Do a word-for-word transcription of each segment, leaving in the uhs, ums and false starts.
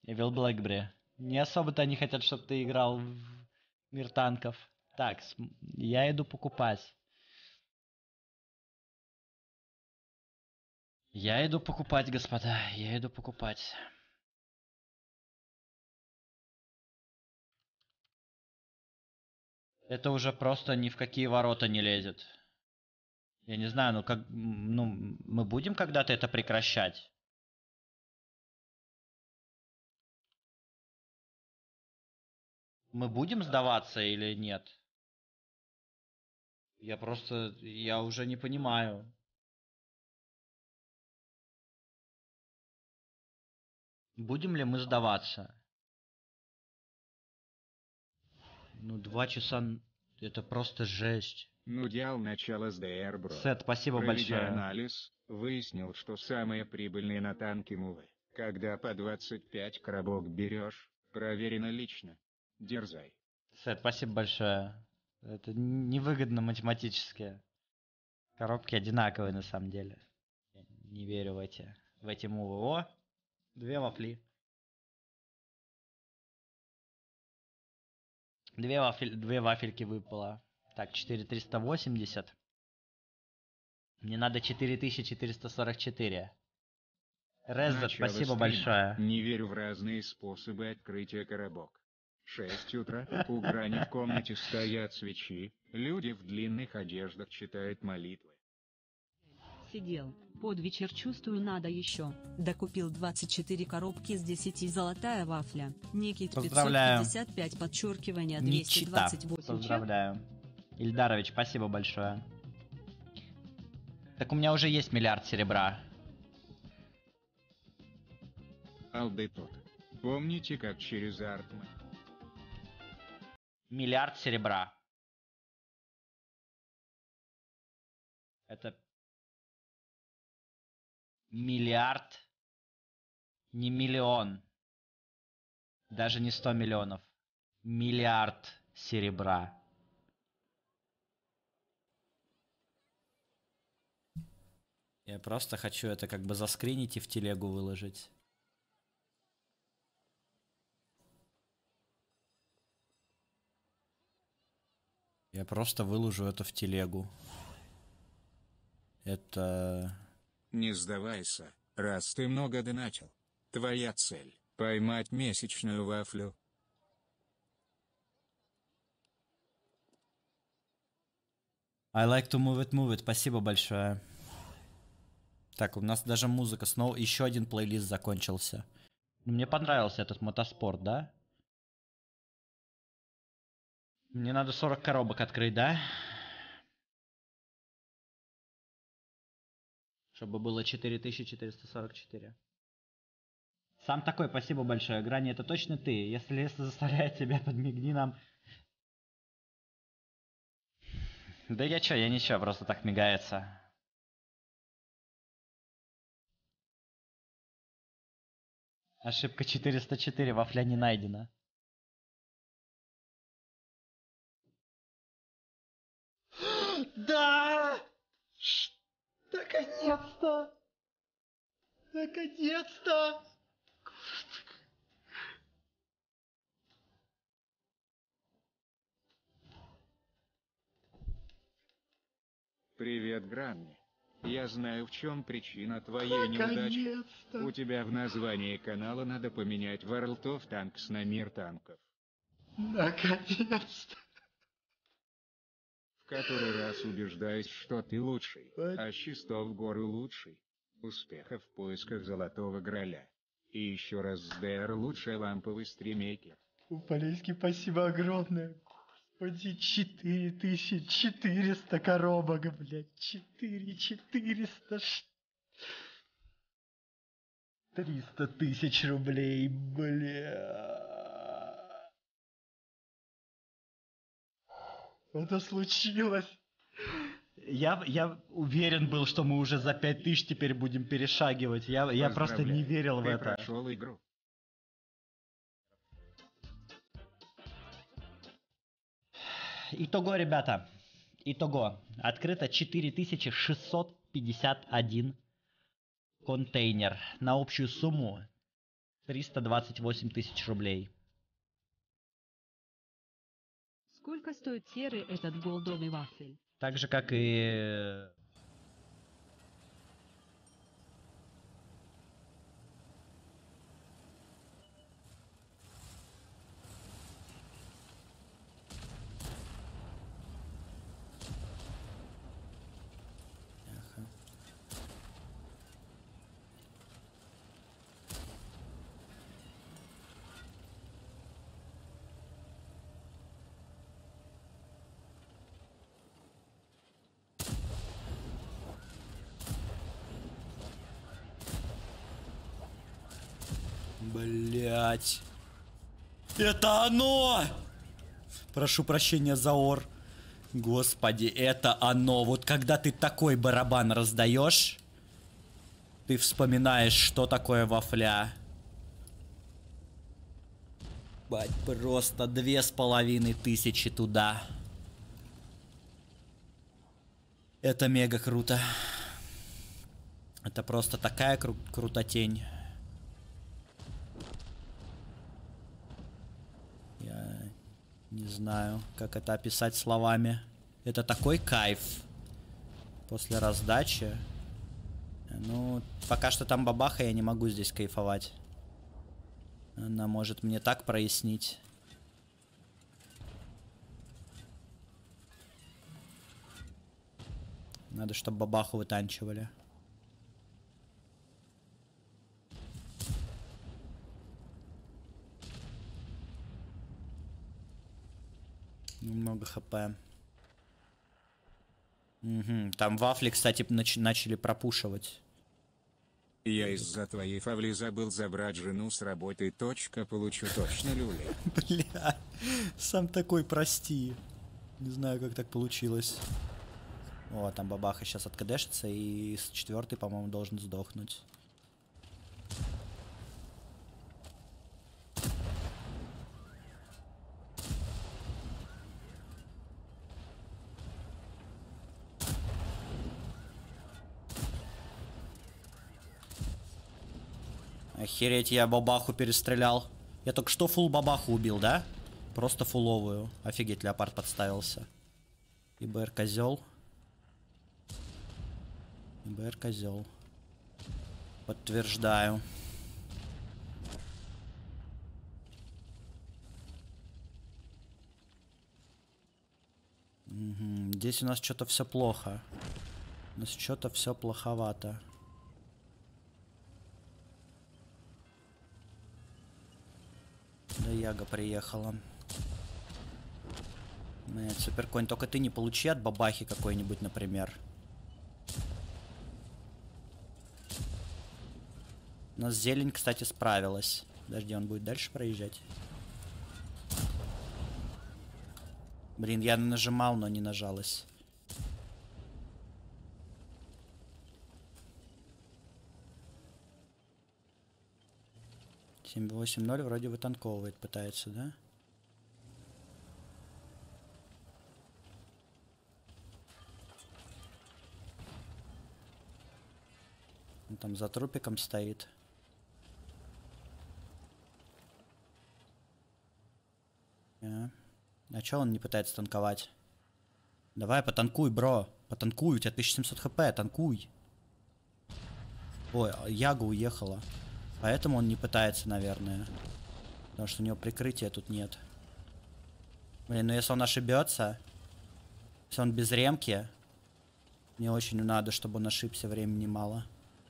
Evil Blackberry. Не особо-то они хотят, чтобы ты играл в Мир танков. Так, я иду покупать. Я иду покупать, господа. Я иду покупать. Это уже просто ни в какие ворота не лезет. Я не знаю, ну как... Ну, мы будем когда-то это прекращать? Мы будем сдаваться или нет? Я просто... Я уже не понимаю. Будем ли мы сдаваться? Ну, два часа... Это просто жесть. Ну дел начало с ДР, бро. Сет, спасибо Проведя большое. анализ, выяснил, что самые прибыльные на танки мувы, когда по двадцать пять коробок берешь, проверено лично. Дерзай. Сет, спасибо большое. Это невыгодно математически. Коробки одинаковые на самом деле. Я не верю в эти, в эти мувы. О, две вафли. Две, вафель, две вафельки выпало. Так, четыре тысячи триста восемьдесят. Мне надо четыре тысячи четыреста сорок четыре. Реззет, Начало спасибо стрима. большое. Не верю в разные способы открытия коробок. шесть утра, у грани в комнате стоят свечи, люди в длинных одеждах читают молитвы. Сидел, под вечер чувствую надо еще. Докупил двадцать четыре коробки с десяти золотая вафля. Никит Поздравляю. пятьсот пятьдесят пять подчеркивание Не двести чита. двадцать восемь. Поздравляю. Ильдарович, спасибо большое. Так у меня уже есть миллиард серебра. Алды тот. Помните, как через Артман? Миллиард серебра. Это миллиард, не миллион. Даже не сто миллионов. Миллиард серебра. Я просто хочу это как бы заскринить и в телегу выложить. Я просто выложу это в телегу. Это... Не сдавайся, раз ты много донатил. Твоя цель — поймать месячную вафлю. I like to move it, move it. Спасибо большое. Так, у нас даже музыка снова... Еще один плейлист закончился. Мне понравился этот мотоспорт, да? Мне надо сорок коробок открыть, да? Чтобы было четыре тысячи четыреста сорок четыре. Сам такой, спасибо большое. Грани, это точно ты. Если, если заставляет тебя, подмигни нам. Да я чё, я ничего, просто так мигается. Ошибка четыреста четыре, вафля не найдена. Да! Наконец-то! Наконец-то! Привет, Гранни. Я знаю, в чем причина твоей неудачи. У тебя в названии канала надо поменять World of Tanks на Мир танков. Наконец-то! В который раз убеждаюсь, что ты лучший, а Чистов горы лучший. Успехов в поисках Золотого Граля. И еще раз с ДР лучший ламповый стримейкер. Полейский, спасибо огромное. Господи, четыре тысячи четыреста коробок, блядь. четыре четыреста. триста тысяч рублей, бля. Это случилось. Я, я уверен был, что мы уже за пять тысяч теперь будем перешагивать. Я, я просто не верил в ты это. Прошел игру. Итого, ребята. Итого. Открыто четыре тысячи шестьсот пятьдесят один контейнер на общую сумму триста двадцать восемь тысяч рублей. Сколько стоит серый этот голдовый вафель? Так же, как и... Блять. Это оно! Прошу прощения за ор. Господи, это оно. Вот когда ты такой барабан раздаешь, ты вспоминаешь, что такое вафля. Бать, просто две с половиной тысячи туда. Это мега круто. Это просто такая кру крутотень. Я не знаю, как это описать словами. Это такой кайф после раздачи. Ну, пока что там бабаха, я не могу здесь кайфовать. Она может мне так прояснить. Надо, чтобы бабаху вытанчивали. Немного хп. Угу. Там вафли, кстати, нач начали пропушивать. Я из-за твоей фавли забыл забрать жену с работы. Точка, получу точно люли. Бля, сам такой, прости. Не знаю, как так получилось. О, там бабаха сейчас откадешится, и с четвертой, по-моему, должен сдохнуть. Охереть, я бабаху перестрелял. Я только что фул бабаху убил, да? Просто фуловую. Офигеть, леопард подставился. ИБР козел. ИБР козел. Подтверждаю. Угу. Здесь у нас что-то все плохо. У нас что-то все плоховато. Да, Яга приехала. Нет, суперконь, только ты не получи от бабахи какой-нибудь, например. У нас зелень, кстати, справилась. Подожди, он будет дальше проезжать? Блин, я нажимал, но не нажалось. семь восемь ноль вроде вытанковывает, пытается, да? Он там за трупиком стоит. А, а чё он не пытается танковать? Давай, потанкуй, бро. Потанкуй, у тебя тысяча семьсот хп, танкуй. Ой, Яга уехала. Поэтому он не пытается, наверное. Потому что у него прикрытия тут нет. Блин, ну если он ошибется, если он без ремки, мне очень надо, чтобы он ошибся, времени мало.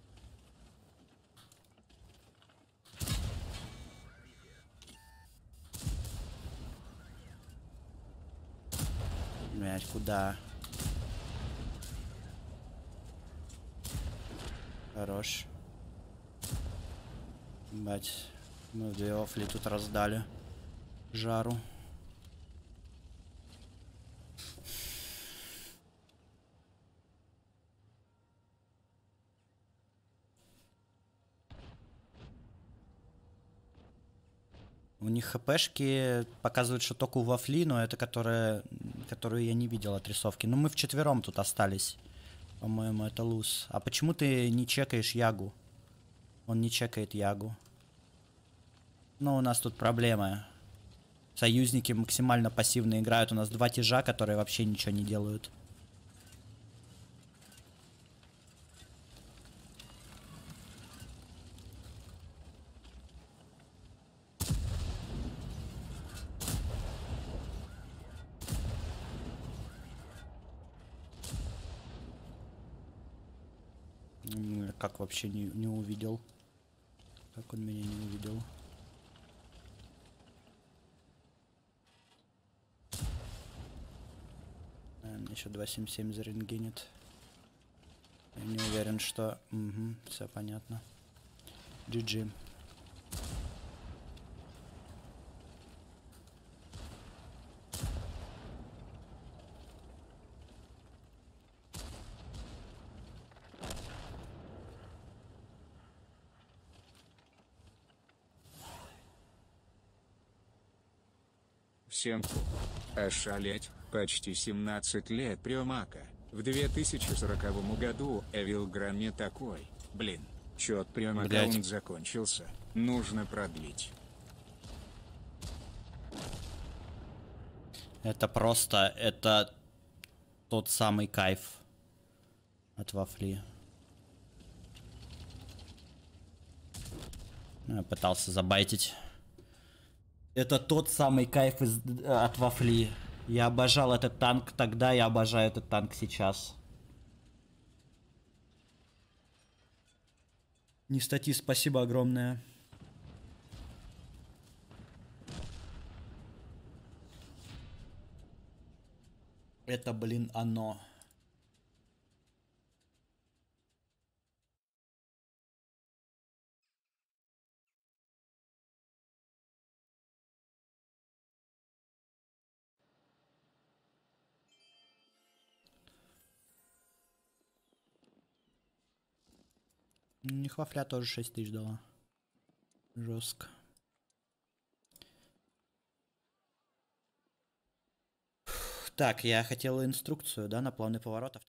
Блять, куда? Хорош. Бать, мы две офли тут раздали жару. У них хпшки показывают, что только у вафли, но это которая, которую я не видел отрисовки. Но мы вчетвером тут остались. По-моему, это луз. А почему ты не чекаешь Ягу? Он не чекает Ягу. Но у нас тут проблемы. Союзники максимально пассивно играют. У нас два тяжа, которые вообще ничего не делают. Как вообще не, не увидел? Как он меня не увидел? Наверное, еще два семь семь зарентгенит. Я не уверен, что... Угу, все понятно. джи джи. Всем ошалеть, почти семнадцать лет Прёмака. В две тысячи сороковом году Эвил Гранни такой. Блин, чёт Прём аккаунт закончился. Нужно продлить. Это просто, это тот самый кайф от вафли. Я пытался забайтить. Это тот самый кайф из, от вафли. Я обожал этот танк тогда, я обожаю этот танк сейчас. Не стати, спасибо огромное. Это, блин, оно. У них вафля тоже шесть тысяч дала. Жестко. Так, я хотел инструкцию, да, на плавный поворот.